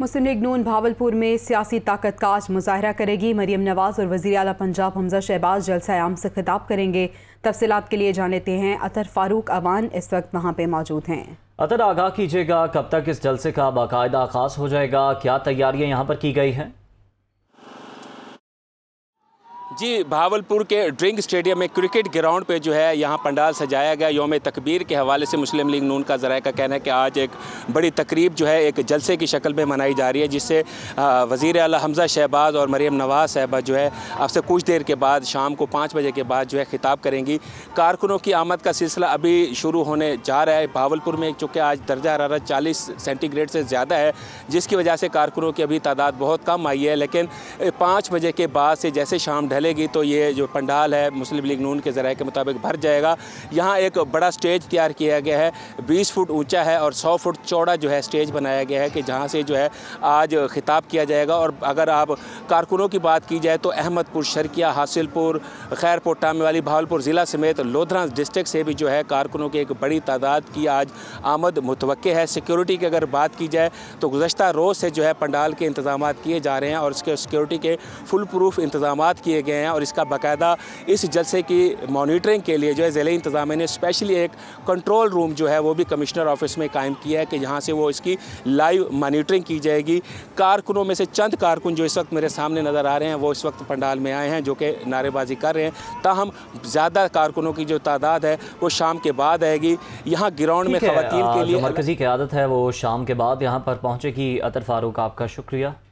मुस्लिम league नून भावलपुर में सियासी ताकत का आज मुजाहरा करेगी। मरियम नवाज और वज़ीर आला पंजाब हमजा शहबाज जलसा आम से खिताब करेंगे। तफसीलात के लिए जान लेते हैं। अतर फारूक अवान इस वक्त वहाँ पे मौजूद हैं। अतर, आगाह कीजिएगा, कब तक इस जलसे का बाकायदा आगाज हो जाएगा? क्या तैयारियां यहाँ पर की गई हैं? जी, भावलपुर के ड्रिंक स्टेडियम में क्रिकेट ग्राउंड पे जो है यहाँ पंडाल सजाया गया। यौम तकबीर के हवाले से मुस्लिम लीग नून का ज़राए का कहना है कि आज एक बड़ी तकरीब जो है एक जलसे की शक्ल में मनाई जा रही है, जिससे वज़ीर आला हमजा शहबाज और मरियम नवाज साहबा जो है अब से कुछ देर के बाद शाम को 5 बजे के बाद जो है खिताब करेंगी। कारकुनों की आमद का सिलसिला अभी शुरू होने जा रहा है। भावलपुर में चूँकि आज दर्जा हरारत 40 सेंटीग्रेड से ज़्यादा है, जिसकी वजह से कारकुनों की अभी तादाद बहुत कम आई है, लेकिन 5 बजे के बाद से जैसे शाम ढलेगी तो ये जो पंडाल है मुस्लिम लीग नून के ज़राए के मुताबिक भर जाएगा। यहाँ एक बड़ा स्टेज तैयार किया गया है, 20 फुट ऊंचा है और 100 फुट चौड़ा जो है स्टेज बनाया गया है कि जहाँ से जो है आज खिताब किया जाएगा। और अगर आप कारकुनों की बात की जाए तो अहमदपुर, शर्किया, हासिलपुर, खैरपुर, टामेवाली, भावलपुर ज़िला समेत लोधरा डिस्ट्रिक्ट से भी जो है कारकुनों की एक बड़ी तादाद की आज आमद मुतवक्के है। सिक्योरिटी की अगर बात की जाए तो गुज़श्ता रोज़ से जो है पंडाल के इंतज़ाम किए जा रहे हैं और उसके सिक्योरिटी के फुल प्रूफ इंतज़ाम किए गए हैं। और इसका बाकायदा इस जलसे की मॉनिटरिंग के लिए जो है ज़िले इंतज़ामिया ने स्पेशली एक कंट्रोल रूम जो है वो भी कमिश्नर ऑफिस में कायम किया है कि जहाँ से वो इसकी लाइव मॉनिटरिंग की जाएगी। कारकुनों में से चंद कारकुन जो इस वक्त मेरे सामने नज़र आ रहे हैं वो इस वक्त पंडाल में आए हैं, जो कि नारेबाजी कर रहे हैं। ताहम ज़्यादा कारकुनों की जो तादाद है वो शाम के बाद आएगी। यहाँ ग्राउंड में ख़वातीन के लिए मरकज़ी क़यादत है वो शाम के बाद यहाँ पर पहुँचेगी। अतर फारूक, आपका शुक्रिया।